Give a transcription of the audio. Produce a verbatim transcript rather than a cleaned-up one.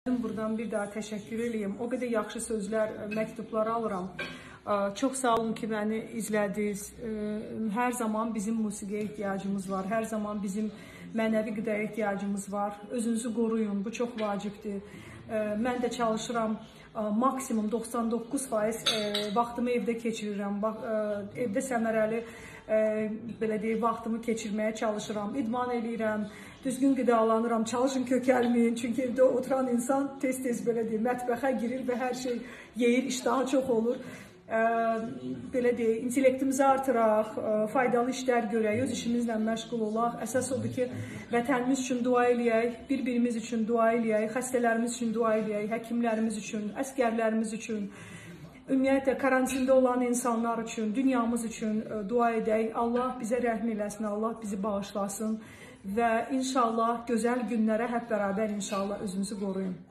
Buradan bir daha təşəkkür edeyim. O qədər yaxşı sözlər, məktublar alıram. Çox sağ olun ki, məni izlədiniz. Hər zaman bizim musiqiyə ehtiyacımız var. Hər zaman bizim mənəvi qidaya ehtiyacımız var. Özünüzü qoruyun, bu çox vacibdir. Mən də çalışıram, maksimum doxsan doqquz faiz vaxtımı evdə keçirirəm. Evdə səmərəli belə deyək, vaxtımı keçirməyə çalışıram. İdman edirəm, düzgün qidalanıram, çalışın kökəlməyin. Çünki evdə oturan insan tez-tez belə deyək, mətbəxə girir və hər şey yeyir, iştahı çox olur. Belə deyək, intellektimizi artıraq, faydalı işlər görək, öz işimizlə məşğul olaq. Əsas odur ki, vətənimiz üçün dua eləyək, bir-birimiz üçün dua eləyək, xəstələrimiz üçün dua eləyək, həkimlərimiz üçün, əskərlərimiz üçün, ümumiyyətlə karantində olan insanlar üçün, dünyamız üçün dua edək. Allah bizə rəhm eləsin, Allah bizi bağışlasın və inşallah gözəl günlərə hep bərabər inşallah özünüzü qoruyun.